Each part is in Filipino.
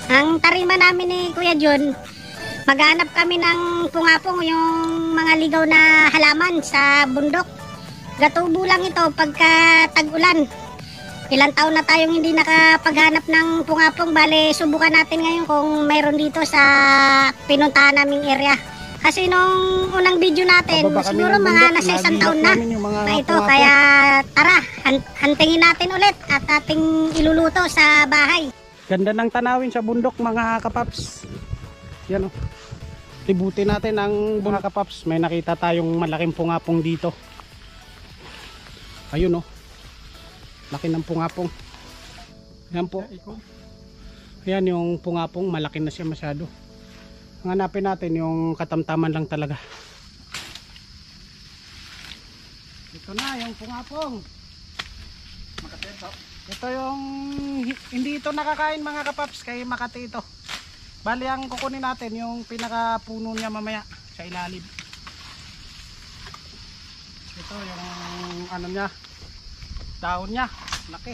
Ang tarima namin ni Kuya John, maghanap kami ng pungapong, yung mga ligaw na halaman sa bundok. Gatubo lang ito pagka tag-ulan. Ilang taon na tayong hindi nakapaghanap ng pungapong. Bale, subukan natin ngayon kung mayroon dito sa pinuntahan naming area. Kasi nung unang video natin, siguro mga nasa isang taon na ito. Kaya tara, hantingin natin ulit at ating iluluto sa bahay. Ganda ng tanawin sa bundok mga kapaps. Yan o. Libutin natin ang mga kapaps. May nakita tayong malaking pungapong dito. Ayun o. Laki ng pungapong. Yan po. Yan yung pungapong. Malaki na siya masyado. Hanapin natin yung katamtaman lang talaga. Ito na yung pungapong. Ito yung hindi ito nakakain mga kapaps, kay Makati ito. Bali ang kukunin natin yung pinakapuno niya mamaya sa ilalim. Ito yung ano niya, daon niya, laki.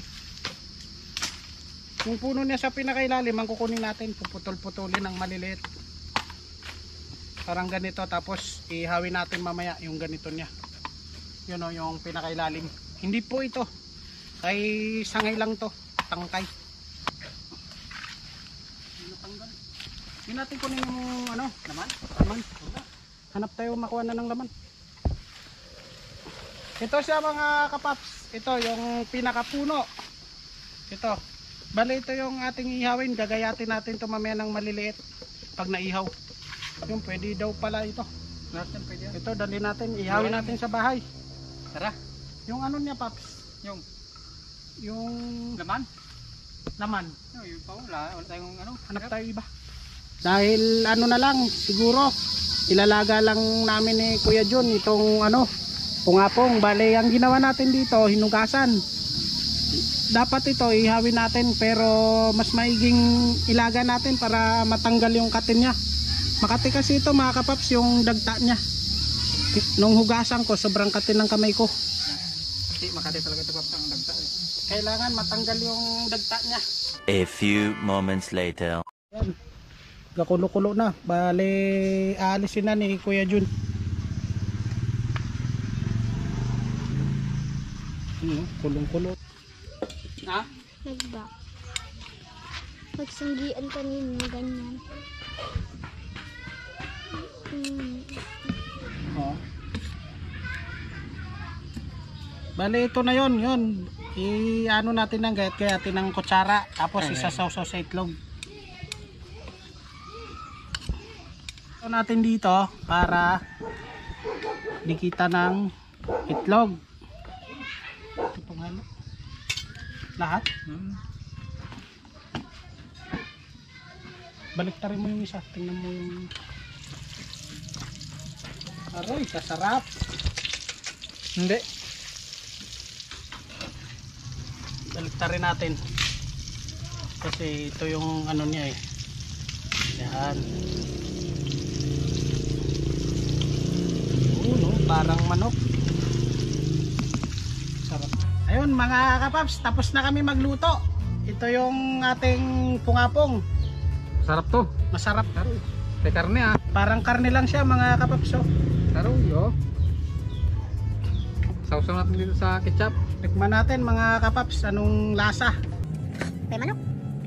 Yung puno niya sa pinakailalim ang kukunin natin, puputol-putulin ng maliliit. Parang ganito, tapos ihawin natin mamaya yung ganito niya. Yun o, yung pinakailalim. Hindi po ito, kay sangay lang to, tangkay. Hindi natin kunin yung ano, laman. Hanap tayo makuha na ng laman. Ito siya mga kapaps. Ito yung pinakapuno. Ito. Bali ito yung ating ihawin. Gagayatin natin ito mamaya ng maliliit pag naihaw. Yung pwede daw pala ito. Ito dali natin. Ihawin natin sa bahay. Tara. Yung ano niya paps? Yung laman? Laman. Yung wala tayong ano. Hanap tayo iba. Dahil ano na lang siguro ilalaga lang namin ni Kuya John itong ano pungapong. Bale ang ginawa natin dito hinugasan. Dapat ito ihawin natin pero mas maiging ilaga natin para matanggal yung katin niya. Makati kasi ito mga kapaps yung dagta niya. Nung hugasan ko sobrang katin ng kamay ko. Makati talaga ito paps ang dagta. Kailangan matanggal yung dagta niya. A few moments later. Yan. Gakulo-kulo na. Bale aalisin na ni Kuya John. Kulong-kulo. Ha? Nagbak. Magsanggian kanina ganyan. Oh. Bale ito na yon, i-ano natin ng gayat-gayatin ng kutsara tapos isasawsaw sa itlog. Ito natin dito para dikita ng itlog. Ito pang halo. Lahat? Baliktarin mo yung isa, tingnan mo yung aroy, kasarap. Hindi. Baliktarin natin. Kasi ito yung ano niya eh. Yan. No? Parang manok. Sarap. Ayun mga kapaps, tapos na kami magluto. Ito yung ating pungapong. Sarap to. Masarap. May karne ah. Parang karne lang siya mga kapaps. Taruy oh. Sausaw natin dito sa ketchup. Tikman natin mga kapaps, anong lasa? May manok.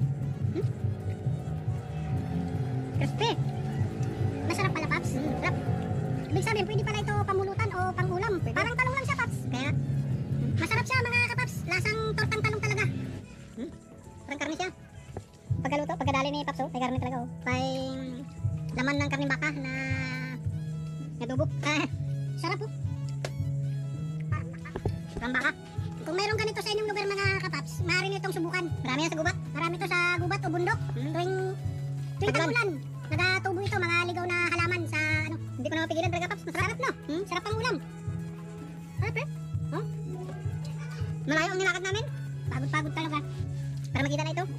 Crispy. Masarap pala paps. Sarap. Ibig sabihin pwede pala ito pamulutan o pangulam. Parang talong lang siya paps. Kaya masarap siya mga kapaps. Lasang tortang talong talaga. Parang karne siya. Pagkaluto, pagkadali ni paps may karne talaga may laman ng karne baka na nadubo. Sarap po. Karne baka. Kung mayroong ganito sa inyong lugar mga kapaps, maaari nitong subukan. Marami yan sa gubat. Marami ito sa gubat o bundok. Tuwing tag-ulan, nagatubo ito mga ligaw na halaman sa ano. Hindi ko na mapigilan talaga paps. Masarap no? Sarap pang ulam. Sarap Malayo ang nilakad namin. Pagod-pagod talaga. Para makita na ito.